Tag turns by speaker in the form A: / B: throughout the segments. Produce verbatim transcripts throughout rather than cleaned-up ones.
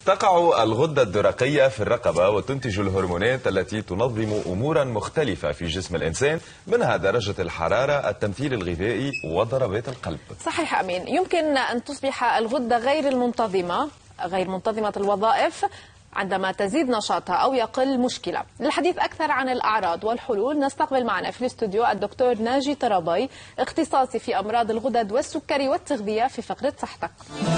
A: تقع الغدة الدرقية في الرقبة وتنتج الهرمونات التي تنظم أمورا مختلفة في جسم الإنسان، منها درجة الحرارة، التمثيل الغذائي وضربات القلب.
B: صحيح أمين. يمكن أن تصبح الغدة غير المنتظمة غير منتظمة الوظائف عندما تزيد نشاطها أو يقل مشكلة. للحديث أكثر عن الأعراض والحلول نستقبل معنا في الاستوديو الدكتور ناجي طرابي، اختصاصي في أمراض الغدد والسكري والتغذية، في فقرة صحتك.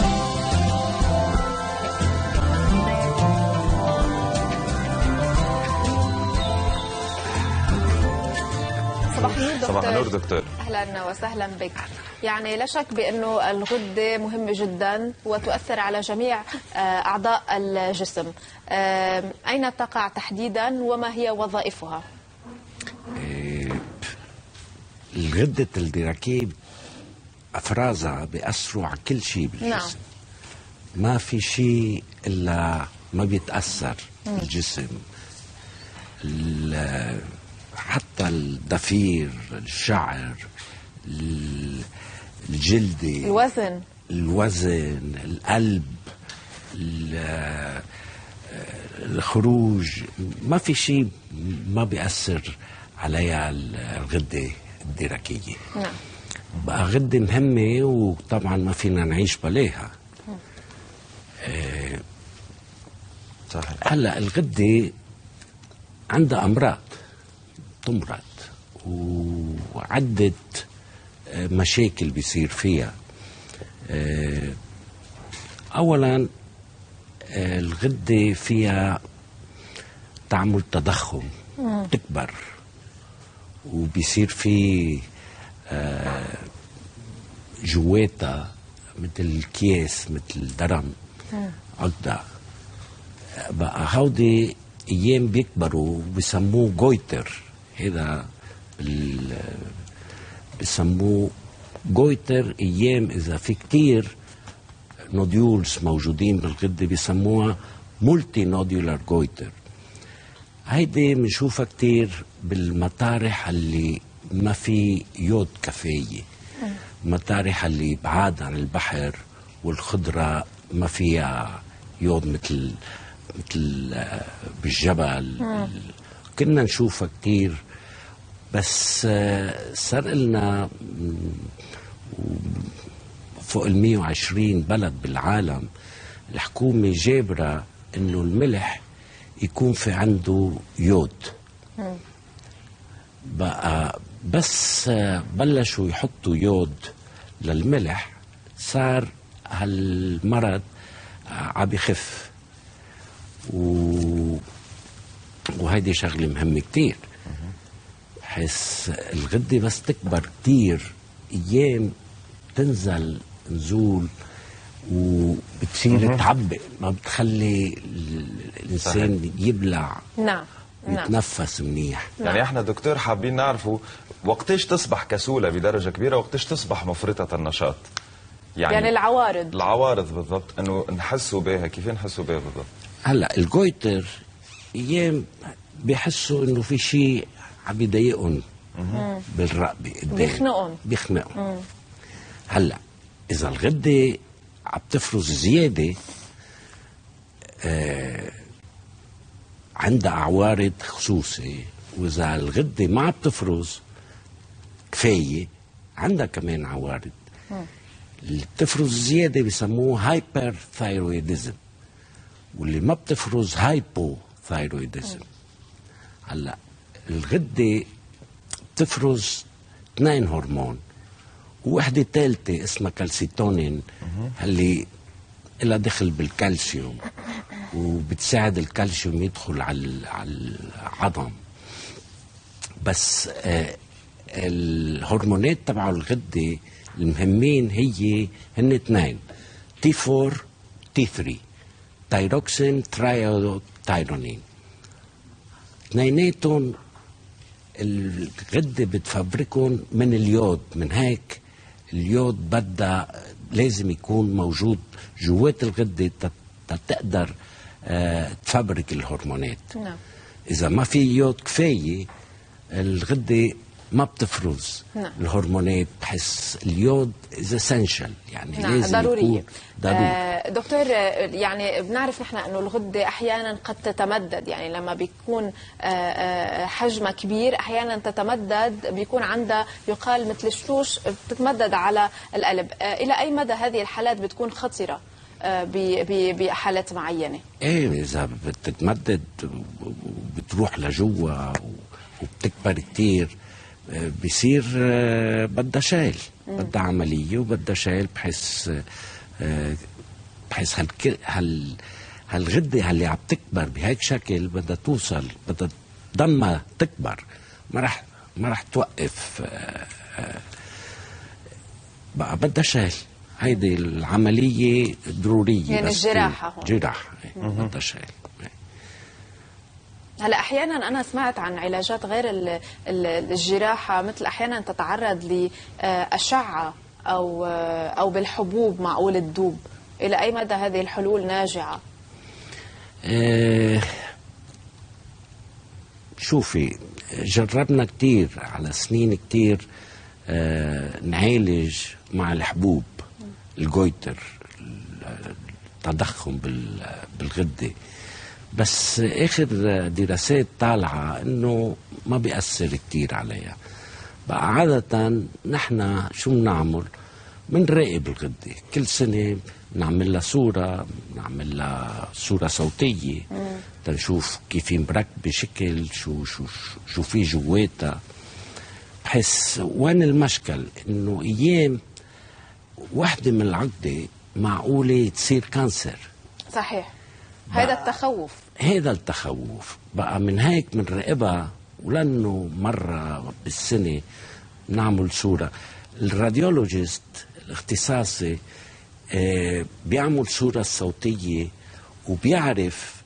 B: صباح النور دكتور.
A: صباح النور دكتور.
B: أهلا وسهلا بك. يعني لا شك بأنه الغدة مهمة جدا وتؤثر على جميع أعضاء الجسم. أين تقع تحديدا وما هي وظائفها؟
C: الغدة الدرقية أفرازها بيأثروا على كل شيء بالجسم. نعم. ما في شيء إلا ما بيتأثر بالجسم. حتى الضفير، الشعر، الجلد،
B: الوزن
C: الوزن القلب، الخروج، ما في شيء ما بيأثر عليها الغدة الدرقية.
B: نعم.
C: بقى غدة مهمة وطبعا ما فينا نعيش بلاها. آه صحيح. هلا الغدة عندها أمراض، تمرض وعدة مشاكل بيصير فيها. أولا الغدة فيها تعمل تضخم، تكبر وبيصير في جواتها مثل كيس، مثل درم، عقدة. بقى هودي أيام بيكبروا بسموه جويتر. هذا بسموه جويتر ايام اذا في كتير نوديولز موجودين بالغده بسموها مولتي نوديولار جويتر. هيدي بنشوفها كتير بالمطارح اللي ما في يود كفايه، مطارح اللي بعاد عن البحر والخضره ما فيها يود، مثل مثل بالجبل. كنا نشوفها كتير، بس صار لنا فوق ال مية وعشرين بلد بالعالم الحكومة جابرة انه الملح يكون في عنده يود. بقى بس بلشوا يحطوا يود للملح صار هالمرض عم بخف، و وهيدي شغله مهمه كتير. حس الغده بس تكبر كتير ايام تنزل نزول وبتصير تعبق، ما بتخلي الانسان صحيح. يبلع.
B: نعم
C: يتنفس منيح.
A: يعني احنا دكتور حابين نعرفوا وقتيش تصبح كسوله بدرجه كبيره وقتيش تصبح مفرطه النشاط.
B: يعني, يعني العوارض
A: العوارض بالضبط، انه نحسوا بها، كيف نحسوا بها بالضبط؟
C: هلا الجويتر ايام بيحسوا انه في شيء عم بيضايقهم بالرقبه،
B: بيخنقهم
C: بيخنقهم. هلا اذا الغده عم تفرز زياده آه عندها عوارض خصوصي، واذا الغده ما عم تفرز كفايه عندها كمان عوارض. اللي بتفرز زياده بسموه هايبر ثايرويدزم، واللي ما بتفرز هايبو ثايرويدزم. هلا الغده بتفرز اثنين هرمون، ووحده ثالثه اسمها كالسيتونين اللي لها دخل بالكالسيوم وبتساعد الكالسيوم يدخل على العظم. بس آه الهرمونات تبع الغده المهمين هي هن اثنين، تي أربعة تي ثلاثة، تايروكسين ترايودوتايرونين. اثنيناتهم الغده بتفبركهم من اليود، من هيك اليود بدها لازم يكون موجود جوات الغده تقدر آه تفبرك الهرمونات.
B: نعم.
C: اذا ما في يود كفايه الغده ما بتفرز
B: نعم.
C: الهرمونات. بحس اليود از اسينشال، يعني
B: نعم
C: لازم
B: ضرورية.
C: يكون ضروري.
B: آه دكتور، آه، يعني بنعرف نحن انه الغده احيانا قد تتمدد، يعني لما بيكون آه آه حجمها كبير احيانا تتمدد، بيكون عندها يقال مثل الشوش بتتمدد على القلب. آه الى اي مدى هذه الحالات بتكون خطره آه بحالات معينه؟
C: ايه، اذا بتتمدد وبتروح لجوا وبتكبر كتير بصير بدها شال، بدها عمليه وبدها شال. بحس بحس هالكل هال هالغده اللي عم تكبر بهيك شكل بدها توصل، بدها تضلها تكبر، ما راح ما راح توقف، بقى بدها شال. هيدي العمليه ضروريه،
B: يعني
C: بس
B: الجراحه هون
C: جراحه بدها شال.
B: هلا احيانا انا سمعت عن علاجات غير الجراحه، مثل احيانا تتعرض لاشعه او او بالحبوب معقول تذوب. الى اي مدى هذه الحلول ناجعه؟
C: أه شوفي، جربنا كتير على سنين كتير أه نعالج مع الحبوب، الجويتر، التضخم بالغده، بس اخر دراسات طالعه انه ما بيأثر كتير عليها. بقى عاده نحن شو بنعمل؟ بنراقب الغده كل سنه، بنعمل لها صوره، بنعمل لها صوره صوتيه تنشوف كيف مركبه شكل، شو شو شو في جواتها. بحس وين المشكل؟ انه ايام وحده من العقده معقوله تصير كانسر.
B: صحيح، هذا التخوف.
C: هذا التخوف بقى من هيك بنراقبها، ولانه مره بالسنه نعمل صوره. الراديولوجيست الاختصاصي آه بيعمل صوره صوتيه وبيعرف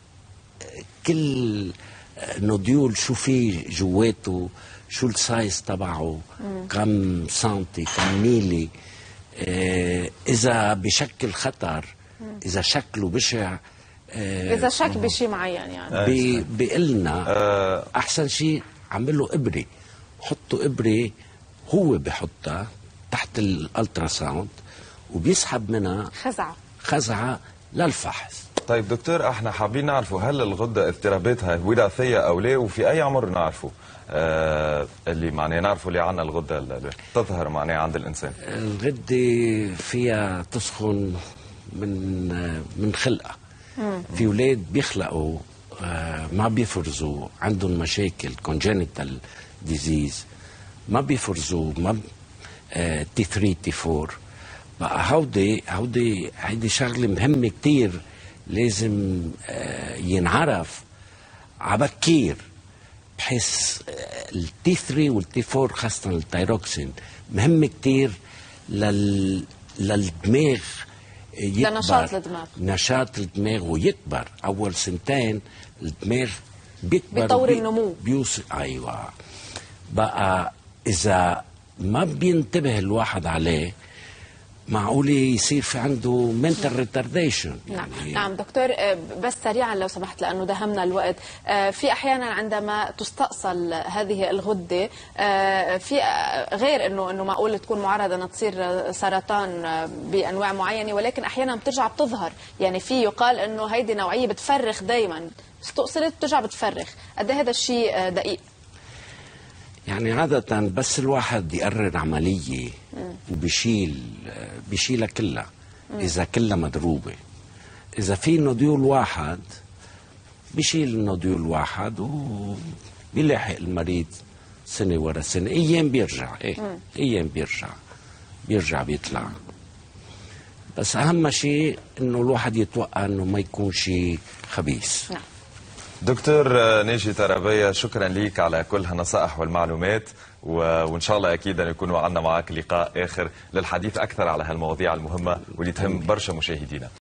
C: كل نوديول شو في جواته، شو السايز تبعه، كم سنتي، كم ميلي، آه اذا بشكل خطر، اذا شكله بشع،
B: إذا شك بشيء معين يعني
C: بي بيقلنا أحسن شيء عمل له إبرة، حطوا إبرة هو بحطها تحت الألترا ساوند وبيسحب منها
B: خزعة
C: خزعة للفحص.
A: طيب دكتور، احنا حابين نعرفوا هل الغدة اضطراباتها وراثية أو لا، وفي أي عمر نعرفوا آه اللي معناه نعرفوا اللي عنا الغدة اللي تظهر معناه عند الإنسان؟
C: الغدة فيها تسخن من من خلقها. في اولاد بيخلقوا آه ما بيفرزوا، عندهم مشاكل كونجينيتال ديزيز، ما بيفرزوا ما آه تي ثري تي فور. بقى هودي هودي هيدي شغله مهمه كتير، لازم آه ينعرف عبكير، بحيث آه التي ثري والتي فور خاصه التايروكسين مهم كتير لل للدماغ يكبر،
B: لنشاط الدماغ،
C: نشاط الدماغ ويكبر. اول سنتين الدماغ بيكبر،
B: بيطور النمو،
C: بيوصل. ايوه، بقى اذا ما بينتبه الواحد عليه معقول يصير في عنده منتال ريتارديشن.
B: نعم.
C: يعني
B: نعم دكتور، بس سريعا لو سمحت لأنه دهمنا الوقت. في أحيانا عندما تستأصل هذه الغدة، في غير أنه أنه معقول تكون معرضة أن تصير سرطان بأنواع معينة، ولكن أحيانا بترجع بتظهر. يعني في يقال أنه هيدي نوعية بتفرخ دايما، استؤصلت بترجع بتفرخ. قد هذا الشيء دقيق؟
C: يعني عادة بس الواحد يقرر عملية وبيشيل بيشيلها كلها إذا كلها مضروبة. إذا في نوديول واحد بيشيل النوديول واحد وبيلاحق المريض سنة ورا سنة. أيام بيرجع، إيه أيام بيرجع بيرجع بيطلع. بس أهم شيء إنه الواحد يتوقع إنه ما يكون شيء خبيث.
B: نعم.
A: دكتور ناجي ترابية، شكرا ليك على كل هالنصائح والمعلومات، وان شاء الله اكيد ان يكون عندنا معك لقاء اخر للحديث اكثر على هالمواضيع المهمه واللي تهم برشا مشاهدينا.